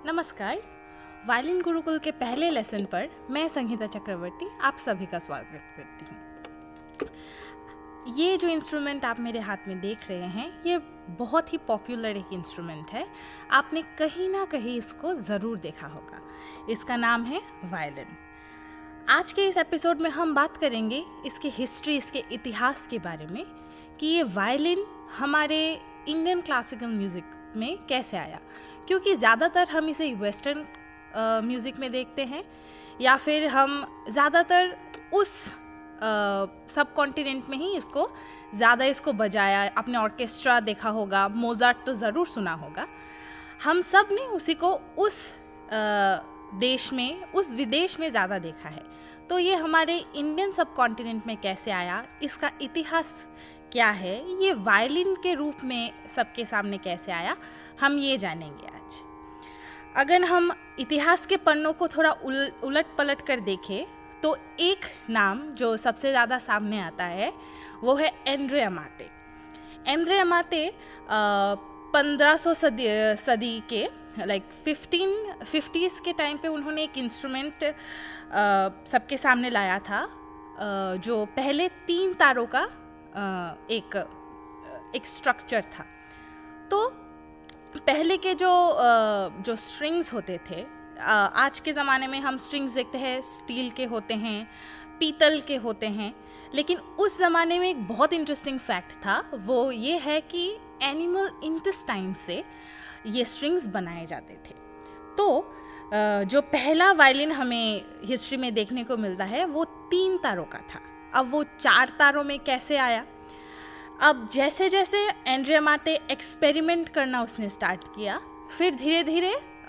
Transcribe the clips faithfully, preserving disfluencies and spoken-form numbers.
नमस्कार। वायलिन गुरुकुल के पहले लेसन पर मैं संगीता चक्रवर्ती आप सभी का स्वागत करती हूँ। ये जो इंस्ट्रूमेंट आप मेरे हाथ में देख रहे हैं ये बहुत ही पॉपुलर एक इंस्ट्रूमेंट है। आपने कहीं ना कहीं इसको ज़रूर देखा होगा। इसका नाम है वायलिन। आज के इस एपिसोड में हम बात करेंगे इसकी हिस्ट्री, इसके इतिहास के बारे में कि ये वायलिन हमारे इंडियन क्लासिकल म्यूज़िक में कैसे आया, क्योंकि ज़्यादातर हम इसे वेस्टर्न म्यूज़िक में देखते हैं या फिर हम ज़्यादातर उस सब कॉन्टिनेंट में ही इसको ज़्यादा इसको बजाया, अपने ऑर्केस्ट्रा देखा होगा, मोजार्ट तो ज़रूर सुना होगा। हम सब ने उसी को उस आ, देश में, उस विदेश में ज़्यादा देखा है। तो ये हमारे इंडियन सब कॉन्टिनेंट में कैसे आया, इसका इतिहास क्या है, ये वायलिन के रूप में सबके सामने कैसे आया, हम ये जानेंगे आज। अगर हम इतिहास के पन्नों को थोड़ा उल, उलट पलट कर देखें तो एक नाम जो सबसे ज़्यादा सामने आता है वो है एंड्रे अमाते। एंड्रे अमाते पंद्रह सौ सदी सदी के लाइक फिफ्टीन फिफ्टीज़ के टाइम पे उन्होंने एक इंस्ट्रूमेंट सबके सामने लाया था, आ, जो पहले तीन तारों का आ, एक एक स्ट्रक्चर था। तो पहले के जो जो स्ट्रिंग्स होते थे, आज के ज़माने में हम स्ट्रिंग्स देखते हैं स्टील के होते हैं, पीतल के होते हैं, लेकिन उस ज़माने में एक बहुत इंटरेस्टिंग फैक्ट था। वो ये है कि एनिमल इंटेस्टाइन से ये स्ट्रिंग्स बनाए जाते थे। तो जो पहला वायलिन हमें हिस्ट्री में देखने को मिलता है वो तीन तारों का था। अब वो चार तारों में कैसे आया? अब जैसे जैसे एंड्रे अमाते एक्सपेरिमेंट करना उसने स्टार्ट किया, फिर धीरे धीरे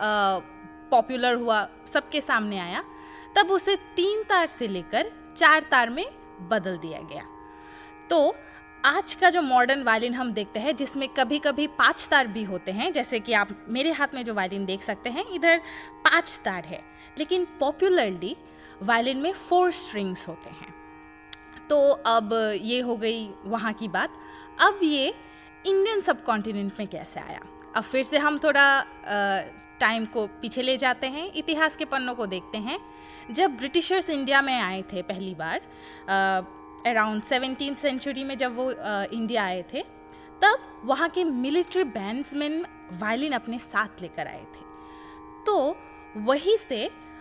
पॉपुलर हुआ, सबके सामने आया, तब उसे तीन तार से लेकर चार तार में बदल दिया गया। तो आज का जो मॉडर्न वायलिन हम देखते हैं जिसमें कभी कभी पांच तार भी होते हैं, जैसे कि आप मेरे हाथ में जो वायलिन देख सकते हैं इधर पांच तार है, लेकिन पॉपुलरली वायलिन में फोर स्ट्रिंग्स होते हैं। तो अब ये हो गई वहाँ की बात। अब ये इंडियन सब कॉन्टिनेंट में कैसे आया? अब फिर से हम थोड़ा टाइम को पीछे ले जाते हैं, इतिहास के पन्नों को देखते हैं। जब ब्रिटिशर्स इंडिया में आए थे पहली बार, अराउंड सेवनटीन सेंचुरी में जब वो इंडिया आए थे, तब वहाँ के मिलिट्री बैंड्समैन वायलिन अपने साथ लेकर आए थे। तो वहीं से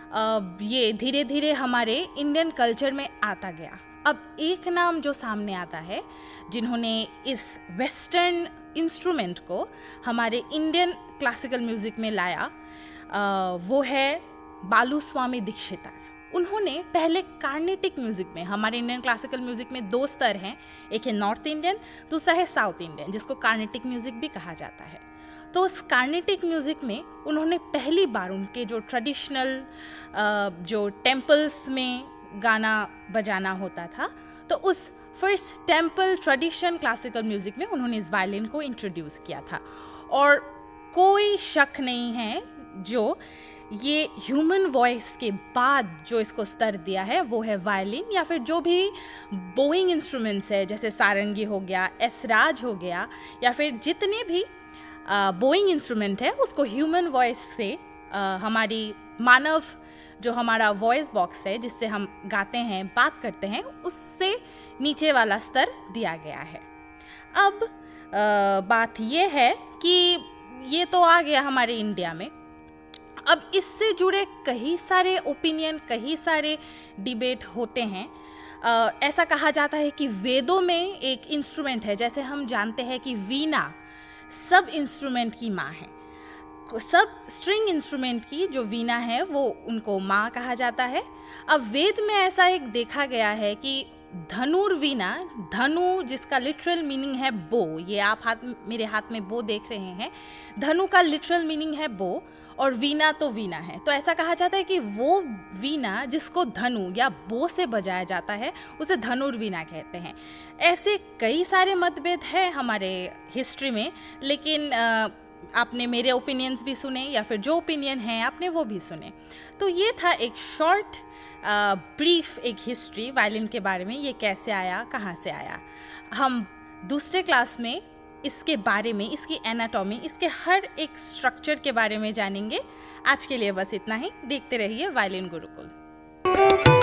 ये धीरे धीरे हमारे इंडियन कल्चर में आता गया। अब एक नाम जो सामने आता है जिन्होंने इस वेस्टर्न इंस्ट्रूमेंट को हमारे इंडियन क्लासिकल म्यूज़िक में लाया, आ, वो है बालूस्वामी दीक्षितार। उन्होंने पहले कार्नेटिक म्यूज़िक में, हमारे इंडियन क्लासिकल म्यूज़िक में दो स्तर हैं, एक है नॉर्थ इंडियन, दूसरा है साउथ इंडियन, जिसको कार्नेटिक म्यूज़िक भी कहा जाता है। तो उस कार्नेटिक म्यूज़िक में उन्होंने पहली बार उनके जो ट्रेडिशनल जो टेम्पल्स में गाना बजाना होता था, तो उस first temple tradition classical music में उन्होंने इस वायलिन को इंट्रोड्यूस किया था। और कोई शक नहीं है, जो ये ह्यूमन वॉइस के बाद जो इसको स्तर दिया है वो है वायलिन, या फिर जो भी बोइंग इंस्ट्रूमेंट्स है जैसे सारंगी हो गया, एसराज हो गया, या फिर जितने भी बोइंग इंस्ट्रूमेंट है उसको ह्यूमन वॉइस से, आ, हमारी मानव जो हमारा वॉइस बॉक्स है जिससे हम गाते हैं, बात करते हैं, उससे नीचे वाला स्तर दिया गया है। अब आ, बात ये है कि ये तो आ गया हमारे इंडिया में। अब इससे जुड़े कई सारे ओपिनियन, कई सारे डिबेट होते हैं। आ, ऐसा कहा जाता है कि वेदों में एक इंस्ट्रूमेंट है, जैसे हम जानते हैं कि वीणा सब इंस्ट्रूमेंट की माँ है, सब स्ट्रिंग इंस्ट्रूमेंट की जो वीणा है वो उनको माँ कहा जाता है। अब वेद में ऐसा एक देखा गया है कि धनुर्वीणा, धनु जिसका लिटरल मीनिंग है बो, ये आप हाथ मेरे हाथ में बो देख रहे हैं, धनु का लिटरल मीनिंग है बो, और वीणा तो वीणा है। तो ऐसा कहा जाता है कि वो वीणा जिसको धनु या बो से बजाया जाता है उसे धनुर्वीणा कहते हैं। ऐसे कई सारे मतभेद हैं हमारे हिस्ट्री में, लेकिन आ, आपने मेरे ओपिनियंस भी सुने या फिर जो ओपिनियन हैं आपने वो भी सुने। तो ये था एक शॉर्ट ब्रीफ एक हिस्ट्री वायलिन के बारे में, ये कैसे आया, कहाँ से आया। हम दूसरे क्लास में इसके बारे में, इसकी एनाटॉमी, इसके हर एक स्ट्रक्चर के बारे में जानेंगे। आज के लिए बस इतना ही। देखते रहिए वायलिन गुरुकुल।